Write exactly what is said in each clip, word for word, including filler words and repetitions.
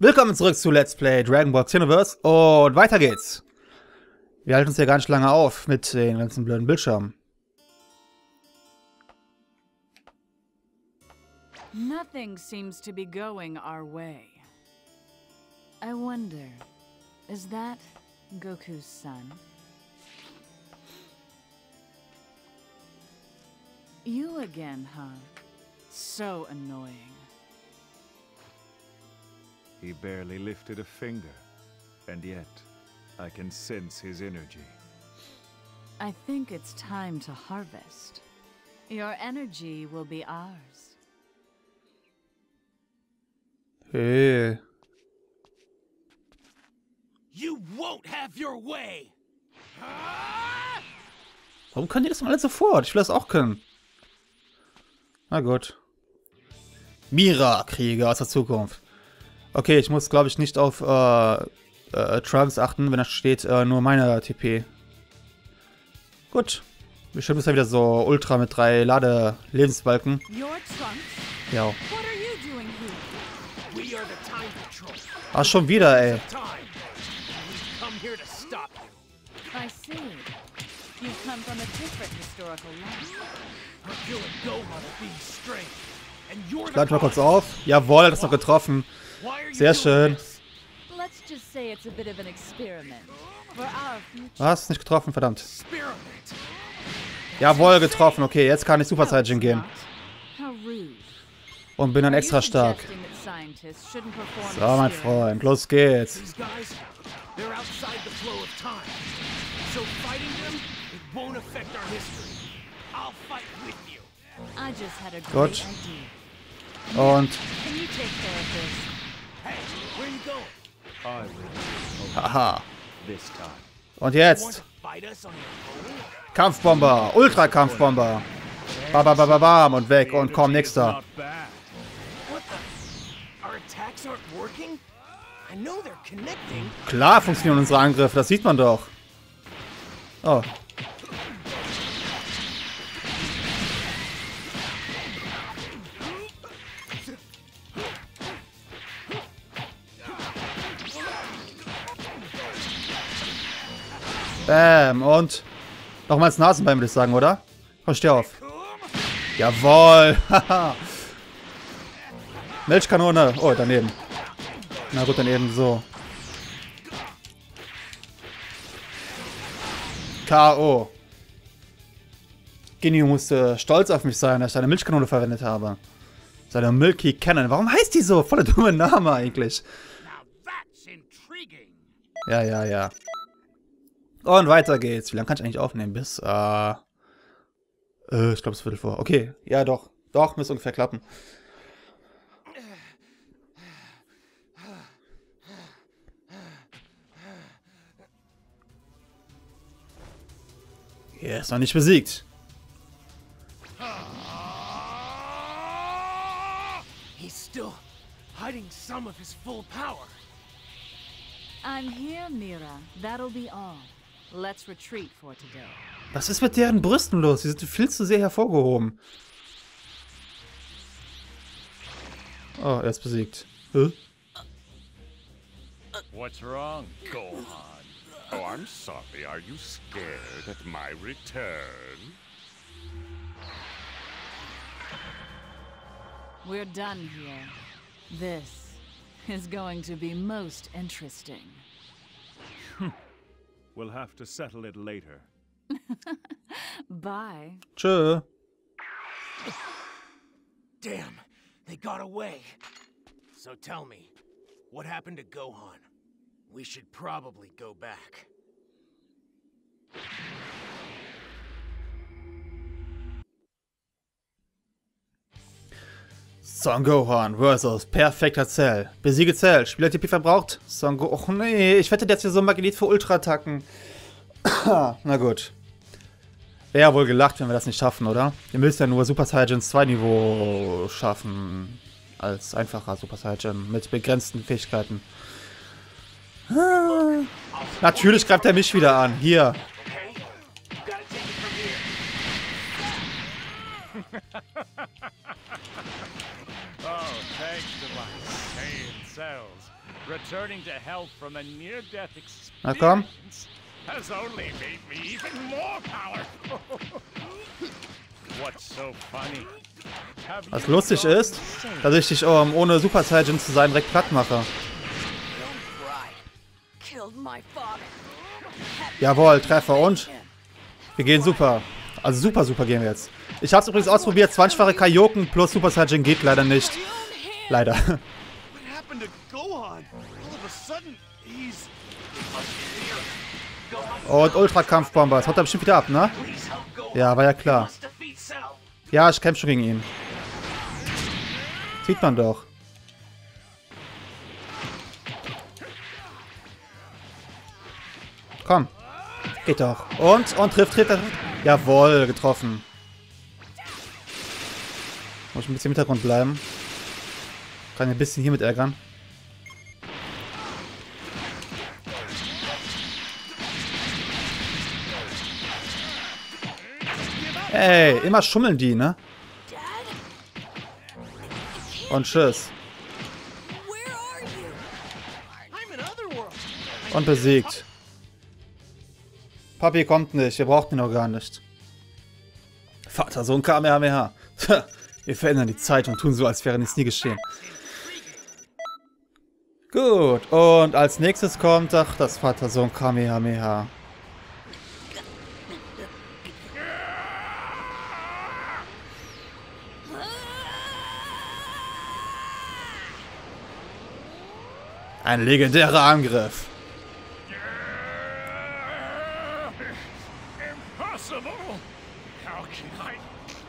Willkommen zurück zu Let's Play Dragon Ball Xenoverse und weiter geht's. Wir halten uns ja gar nicht lange auf mit den ganzen blöden Bildschirmen. Nothing seems to be going our way. I wonder, is that Goku's son? You again, huh? So annoying. He barely lifted a finger, and yet I can sense his energy. I think it's time to harvest. Your energy will be ours. Hey. You won't have your way. Warum können die das mal alle sofort? Ich will das auch können. Na gut. Mira, Krieger aus der Zukunft. Okay, ich muss, glaube ich, nicht auf äh, äh, Trunks achten, wenn da steht äh, nur meine T P. Gut. Bestimmt ist ja wieder so Ultra mit drei Lade-Lebensbalken. Ja. Ah, schon wieder, ey. Ich lade mal kurz auf. Jawohl, das ist noch getroffen. Sehr schön. Was? Nicht getroffen? Verdammt. Jawohl, getroffen. Okay, jetzt kann ich Super Saiyajin gehen. Und bin dann extra stark. So, mein Freund, los geht's. Gut. Und... Haha. Und jetzt. Kampfbomber. Ultra-Kampfbomber. Babababam und weg und komm, nächster. Klar funktionieren unsere Angriffe, das sieht man doch. Oh. Bam, und nochmal ins Nasenbein, würde ich sagen, oder? Komm, steh auf. Jawohl. Haha. Milchkanone. Oh, daneben. Na gut, dann eben so. K O Genio musste stolz auf mich sein, dass ich eine Milchkanone verwendet habe. Seine Milky Cannon. Warum heißt die so? Voller dumme Name eigentlich. Ja, ja, ja. Und weiter geht's. Wie lange kann ich eigentlich aufnehmen? Bis, äh... äh ich glaube, es Viertel vor. Okay, ja doch. Doch, müsste ungefähr klappen. Er ist noch nicht besiegt. He's still hiding some of his full power. I'm here, Mira. That'll be all. Let's retreat for today. Was ist mit deren Brüsten los? Sie sind viel zu sehr hervorgehoben. Oh, er ist besiegt. Huh? What's wrong, Gohan? Oh, I'm sorry. Are you scared at my return? We're done here. This is going to be most interesting. We'll have to settle it later. Bye. Tschö. Damn, they got away. So tell me, what happened to Gohan? We should probably go back. Son Gohan versus Perfekter Cell. Besiege Cell. Spieler-T P verbraucht. Son Gohan. Och nee, ich wette, der ist hier so ein Magnet für Ultra-Attacken. Na gut. Wäre ja wohl gelacht, wenn wir das nicht schaffen, oder? Ihr müsst ja nur Super Saiyajins zwei Niveau schaffen. Als einfacher Super Saiyajin mit begrenzten Fähigkeiten. Ah. Natürlich greift er mich wieder an. Hier. Oh, thanks to my Saiyan cells, returning to health from a near-death Na komm. experience has only made me even more powerful. What's so funny? Have Was you lustig gone ist, insane? dass ich dich, um, ohne Super Saiyan zu sein, direkt platt mache. Killed my father. Jawohl, Treffer und wir gehen super. Also super, super gehen wir jetzt. Ich habe es übrigens ausprobiert. zwanzigfache Kaioken plus Super Saiyan geht leider nicht. Leider. What happened to Gohan? All of a sudden, he's... Und Ultra-Kampfbomber. Das haut er bestimmt wieder ab, ne? Ja, war ja klar. Ja, ich kämpfe schon gegen ihn. Sieht man doch. Komm. Geht doch. Und, und trifft, trifft, trifft. Jawohl, getroffen. Muss ich ein bisschen im Hintergrund bleiben. Kann ein bisschen hiermit ärgern. Ey, immer schummeln die, ne? Und tschüss. Und besiegt. Papi kommt nicht, wir brauchen ihn noch gar nicht. Vater, Sohn, Kamehameha. Wir verändern die Zeit und tun so, als wäre nichts nie geschehen. Gut, und als nächstes kommt, ach, das Vater, Sohn, Kamehameha. Ein legendärer Angriff. Impossible! How can I...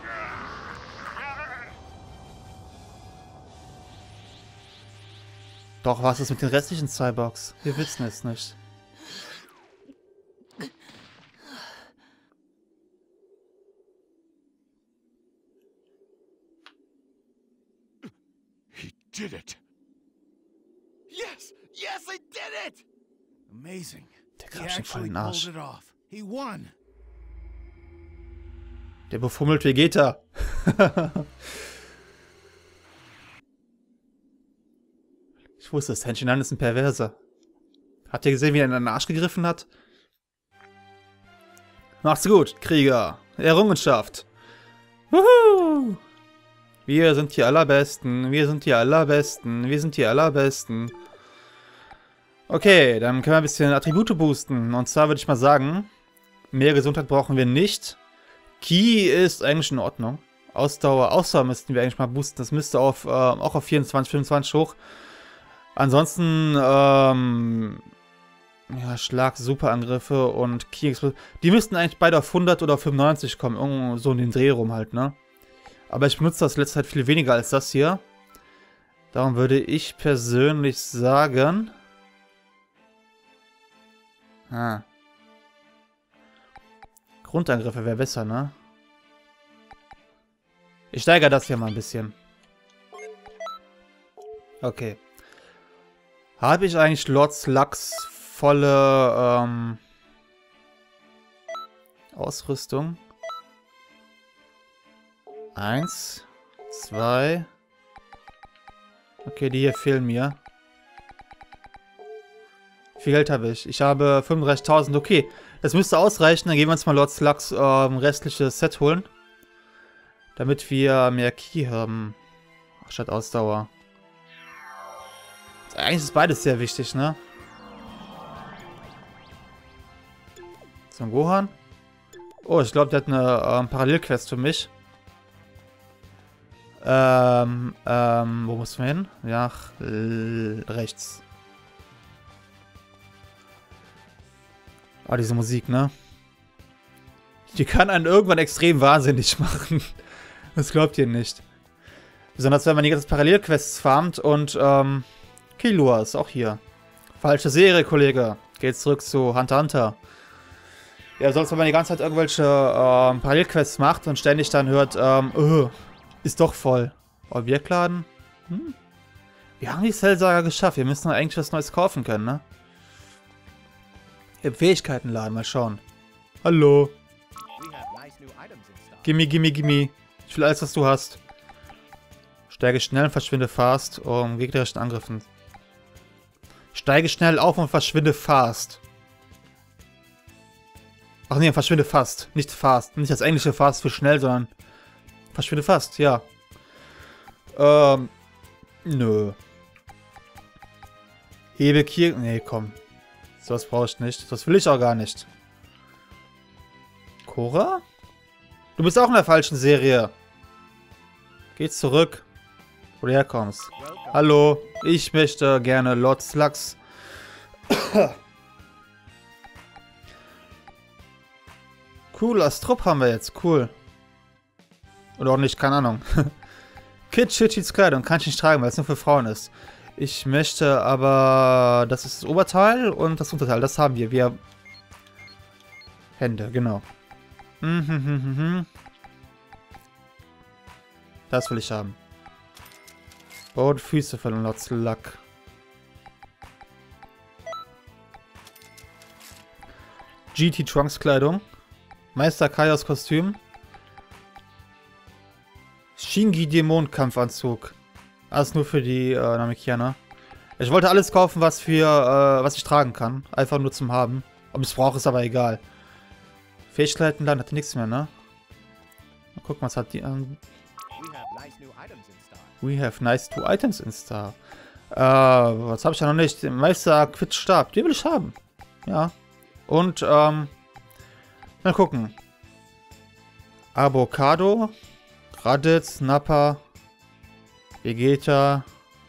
Doch, was ist mit den restlichen Cyborgs? Wir wissen es nicht. He did it. Yes! Yes, I did it! Amazing. Der He greift schon voll actually in den Arsch. pulled it off. He won. Der befummelt Vegeta. Ich wusste es, Henshinan ist ein Perverser. Habt ihr gesehen, wie er in den Arsch gegriffen hat? Macht's gut, Krieger. Errungenschaft. Wuhu! Wir sind die Allerbesten. Wir sind die Allerbesten. Wir sind die Allerbesten. Okay, dann können wir ein bisschen Attribute boosten. Und zwar würde ich mal sagen, mehr Gesundheit brauchen wir nicht. Ki ist eigentlich in Ordnung. Ausdauer, Ausdauer müssten wir eigentlich mal boosten. Das müsste auf, äh, auch auf vierundzwanzig, fünfundzwanzig hoch. Ansonsten, ähm, ja, Schlag, Superangriffe und Ki, die müssten eigentlich beide auf hundert oder auf fünfundneunzig kommen. Irgendwo so in den Dreh rum halt, ne? Aber ich benutze das letzte Zeit viel weniger als das hier. Darum würde ich persönlich sagen... Ah. Grundangriffe wäre besser, ne? Ich steigere das hier mal ein bisschen. Okay. Habe ich eigentlich Lord Slugs volle ähm, Ausrüstung? Eins, zwei. Okay, die hier fehlen mir. Wie viel Geld habe ich? Ich habe fünfunddreißigtausend. Okay, das müsste ausreichen. Dann gehen wir uns mal Lord Slugs ähm, restliches Set holen. Damit wir mehr Ki haben. Statt Ausdauer. Eigentlich ist beides sehr wichtig, ne? So ein Gohan. Oh, ich glaube, der hat eine ähm, Parallelquest für mich. Ähm, ähm, wo muss man hin? Ja, rechts. Ah, diese Musik, ne? Die kann einen irgendwann extrem wahnsinnig machen. Das glaubt ihr nicht. Besonders wenn man die ganzen Parallelquests farmt und, ähm, Killua ist auch hier. Falsche Serie, Kollege. Geht zurück zu Hunter x Hunter. Ja, sonst wenn man die ganze Zeit irgendwelche, ähm, Parallelquests macht und ständig dann hört, ähm, oh, ist doch voll. Objektladen? Hm? Wir haben die Cell-Saga geschafft. Wir müssen eigentlich was Neues kaufen können, ne? Im Fähigkeitenladen, mal schauen. Hallo. Gimme, gimme, gimme. Ich will alles, was du hast. Stärke schnell und verschwinde fast, um gegnerischen Angriffen Steige schnell auf und verschwinde fast. Ach nee, verschwinde fast. Nicht fast. Nicht das englische fast für schnell, sondern verschwinde fast, ja. Ähm, nö. Hebe Kier... Nee, komm. Sowas brauche ich nicht. Das will ich auch gar nicht. Cora? Du bist auch in der falschen Serie. Geh zurück, wo du herkommst. Hallo, ich möchte gerne Lord Slugs. Cool, als Trupp haben wir jetzt. Cool. Oder auch nicht, keine Ahnung. Kid Chichis Kleidung kann ich nicht tragen, weil es nur für Frauen ist. Ich möchte aber... Das ist das Oberteil und das Unterteil. Das haben wir. Wir... Hände, genau. Das will ich haben. Und Füße von Lord Slug. G T Trunks Kleidung. Meister Kaios Kostüm. Shingi Dämonenkampfanzug. Alles nur für die äh, Namekianer. Ich wollte alles kaufen, was für äh, was ich tragen kann. Einfach nur zum Haben. Ob ich es brauche, ist aber egal. Fähigkeiten laden hat nichts mehr, ne? Mal gucken, was hat die an. We have nice two items in Star. Äh, was habe ich ja noch nicht? Den Meister Quittstab. Den will ich haben. Ja. Und, ähm. Mal gucken. Avocado. Raditz, Nappa. Vegeta.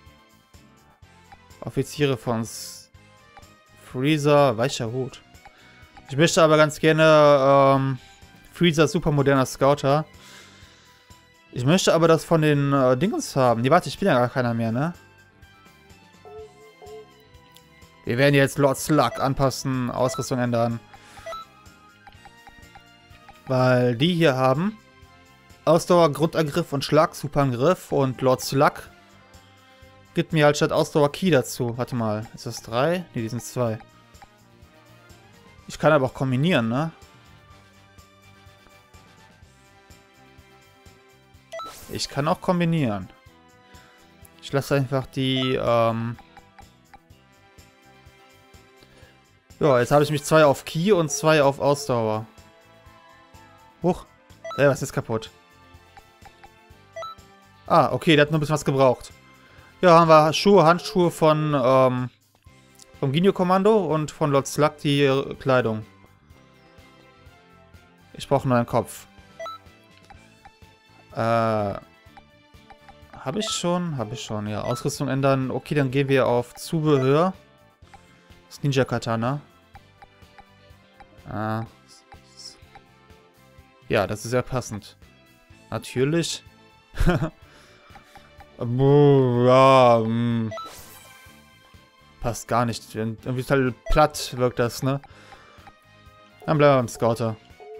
Offiziere von S Freezer. Weicher Hut. Ich möchte aber ganz gerne ähm, Freezer supermoderner Scouter. Ich möchte aber das von den äh, Dingens haben. Nee, warte, ich bin ja gar keiner mehr, ne? Wir werden jetzt Lord Slug anpassen, Ausrüstung ändern. Weil die hier haben Ausdauer, Grundangriff und Schlag, Superangriff. Und Lord Slug gibt mir halt statt Ausdauer Ki dazu. Warte mal, ist das drei? Ne, die sind zwei. Ich kann aber auch kombinieren, ne? Ich kann auch kombinieren. Ich lasse einfach die, ähm... Ja, jetzt habe ich mich zwei auf Ki und zwei auf Ausdauer. Huch. Äh, was ist kaputt? Ah, okay, der hat nur ein bisschen was gebraucht. Ja, haben wir Schuhe, Handschuhe von, ähm... vom Ginyu-Kommando und von Lord Slug die äh, Kleidung. Ich brauche nur einen Kopf. Äh... Habe ich schon? Habe ich schon, ja. Ausrüstung ändern. Okay, dann gehen wir auf Zubehör. Das Ninja-Katana. Äh... Ja, das ist sehr passend. Natürlich. Ja, mh. Passt gar nicht. Irgendwie total platt wirkt das, ne? Dann bleiben wir beim Scouter.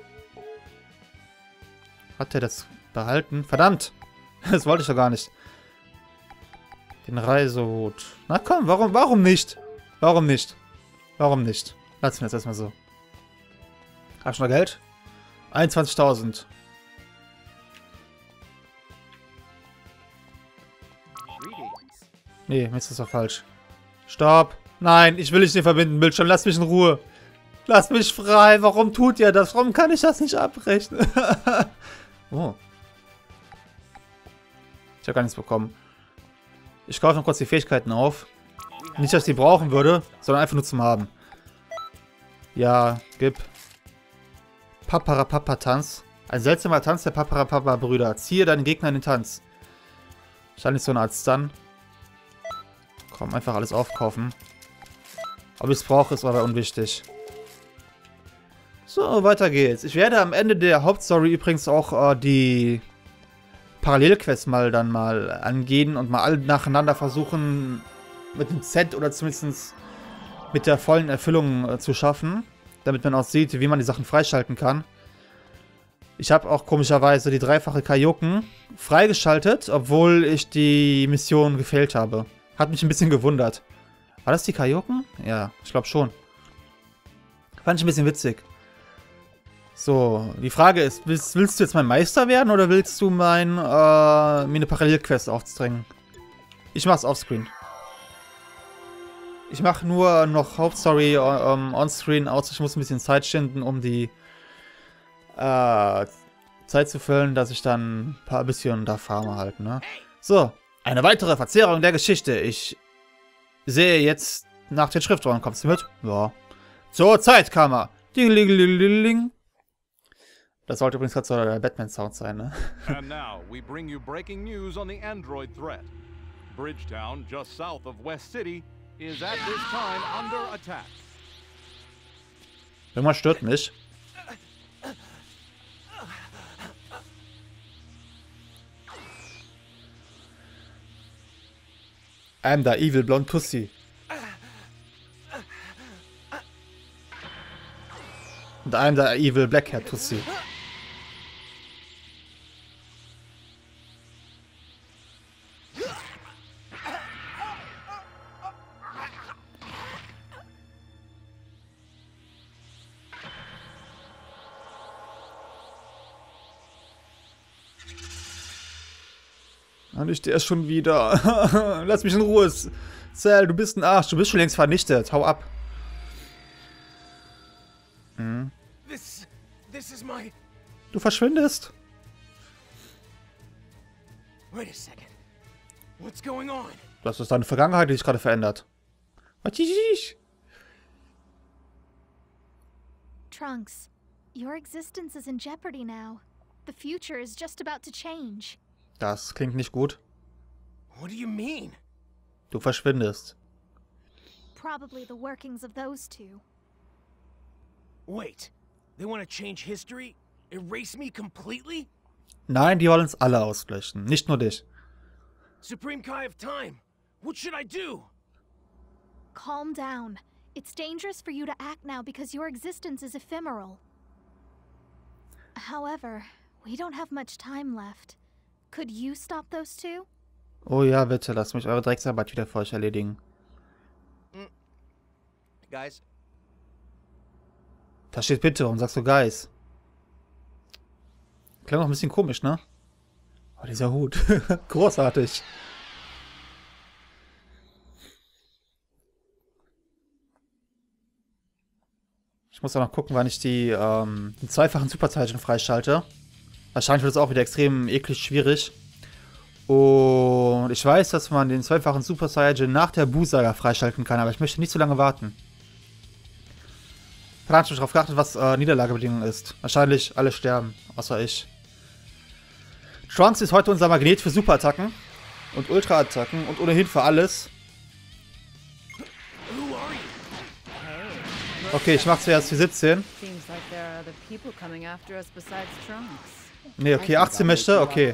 Hat er das behalten? Verdammt! Das wollte ich doch gar nicht. Den Reisehut. Na komm, warum, warum nicht? Warum nicht? Warum nicht? Lass mir jetzt erstmal so. Hab ich noch Geld? einundzwanzigtausend. Nee, mir ist das doch falsch. Stopp. Nein, ich will nicht den verbinden, Bildschirm. Lass mich in Ruhe. Lass mich frei. Warum tut ihr das? Warum kann ich das nicht abbrechen? Oh. Ich habe gar nichts bekommen. Ich kaufe noch kurz die Fähigkeiten auf. Nicht, dass ich die brauchen würde, sondern einfach nur zum Haben. Ja, gib. Paparapapa-Tanz. Ein seltsamer Tanz der Paparapapa-Brüder. Ziehe deinen Gegner in den Tanz. Wahrscheinlich so eine Art Stun. Komm, einfach alles aufkaufen. Ob ich es brauche, ist aber unwichtig. So, weiter geht's. Ich werde am Ende der Hauptstory übrigens auch äh, die Parallelquests mal dann mal angehen und mal alle nacheinander versuchen, mit dem Set oder zumindest mit der vollen Erfüllung äh, zu schaffen. Damit man auch sieht, wie man die Sachen freischalten kann. Ich habe auch komischerweise die dreifache Kaioken freigeschaltet, obwohl ich die Mission gefehlt habe. Hat mich ein bisschen gewundert. War das die Kaioken? Ja, ich glaube schon. Fand ich ein bisschen witzig. So, die Frage ist, willst, willst du jetzt mein Meister werden oder willst du mein, äh, mir eine Parallelquest aufdrängen? Ich mach's offscreen. Ich mache nur noch Hauptstory um, on-screen aus. Ich muss ein bisschen Zeit schinden, um die äh, Zeit zu füllen, dass ich dann ein paar bisschen da farme halt, ne? So, eine weitere Verzerrung der Geschichte. Ich sehe jetzt nach den Schriftrollen. Kommst du mit? Ja. Zur Zeitkammer. Ding-ling-ling-ling-ling. Das sollte übrigens gerade so der Batman-Sound sein, ne? And now we bring you breaking news on the android threat. Bridgetown, just south of West City, is at this time under attack. Irgendwas stört mich. I'm the evil blonde pussy. Und I'm the evil black hair pussy. Und ich der schon wieder. Lass mich in Ruhe. Cell, du bist ein Arsch. Du bist schon längst vernichtet. Hau ab. Hm. This, this is my... Du verschwindest. Wait a second. What's going on? Das ist deine Vergangenheit, die sich gerade verändert. Trunks, your existence is in jeopardy now. The future is just about to change. Das klingt nicht gut. What do you mean? Du verschwindest. Probably the workings of those two. Wait, they want to change history? Erase me completely? Nein, die wollen uns alle auslöschen. Nicht nur dich. Supreme Kai of Time, what should I do? Calm down. It's dangerous for you to act now because your existence is ephemeral. However, we don't have much time left. Could you stop those two? Oh ja, bitte, lasst mich eure Drecksarbeit wieder für euch erledigen. Guys? Da steht bitte, warum sagst du Guys? Klingt noch ein bisschen komisch, ne? Oh, dieser Hut. Großartig. Ich muss auch noch gucken, wann ich die, ähm, den zweifachen Superzeichen freischalte. Wahrscheinlich wird es auch wieder extrem eklig schwierig. Und ich weiß, dass man den zweifachen Super Saiyan nach der Buu-Saga freischalten kann, aber ich möchte nicht zu lange warten. Verdammt, ich habe darauf geachtet, was äh, Niederlagebedingung ist. Wahrscheinlich alle sterben, außer ich. Trunks ist heute unser Magnet für Superattacken und Ultra-Attacken und ohnehin für alles. Okay, ich mach zuerst die siebzehn. Nee, okay, achtzehn möchte, okay.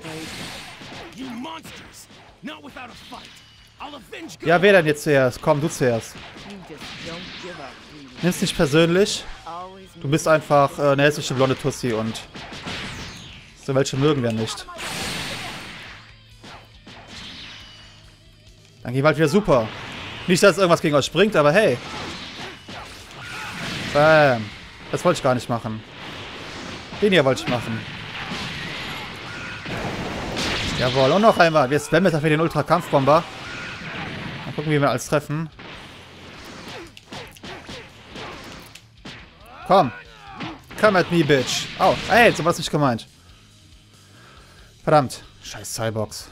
Ja, wer denn jetzt zuerst? Komm, du zuerst. Nimm's nicht persönlich. Du bist einfach äh, eine hässliche blonde Tussi und so welche mögen wir nicht. Dann gehen wir halt wieder super. Nicht, dass irgendwas gegen euch springt, aber hey. Bam. Das wollte ich gar nicht machen. Den hier wollte ich machen. Jawohl, und noch einmal. Wir spammen jetzt dafür den Ultra-Kampfbomber. Mal gucken, wie wir alles treffen. Komm. Come at me, bitch. Au. Ey, so war das nicht gemeint. Verdammt. Scheiß Cyborgs.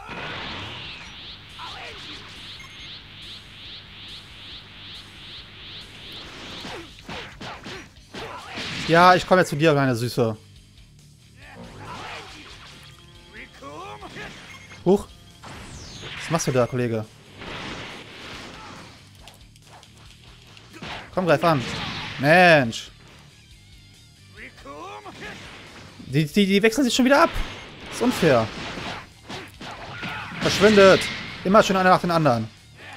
Ja, ich komme jetzt zu dir, meine Süße. Huch. Was machst du da, Kollege? Komm, greif an. Mensch. Die, die, die wechseln sich schon wieder ab. Das ist unfair. Verschwindet. Immer schön einer nach den anderen.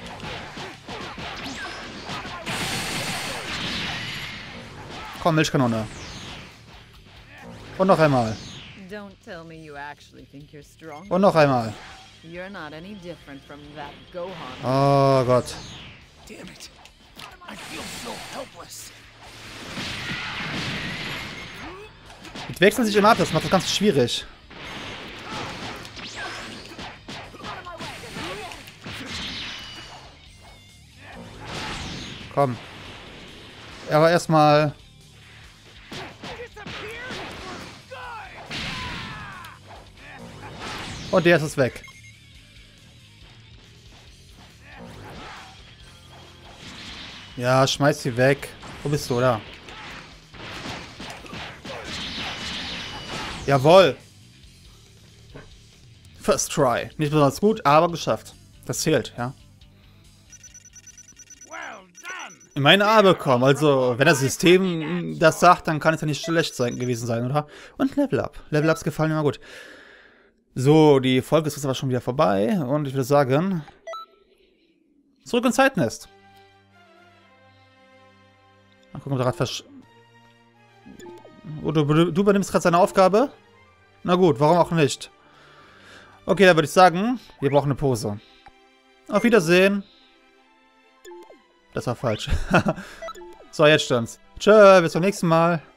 Komm, Milchkanone. Und noch einmal. Und noch einmal. Oh Gott. Die wechseln sich immer ab, das macht das ganz schwierig. Komm. Aber erstmal... Und der ist es weg. Ja, schmeiß sie weg. Wo bist du, oder? Jawohl. First try. Nicht besonders gut, aber geschafft. Das zählt, ja. In meine A bekommen. Also, wenn das System das sagt, dann kann es ja nicht schlecht sein, gewesen sein, oder? Und Level Up. Level Ups gefallen mir immer gut. So, die Folge ist jetzt aber schon wieder vorbei. Und ich würde sagen... Zurück ins Zeitnest. Mal gucken, ob der Rad versch... Oh, du, du übernimmst gerade seine Aufgabe? Na gut, warum auch nicht? Okay, dann würde ich sagen, wir brauchen eine Pose. Auf Wiedersehen. Das war falsch. So, jetzt stimmt's. Tschö, bis zum nächsten Mal.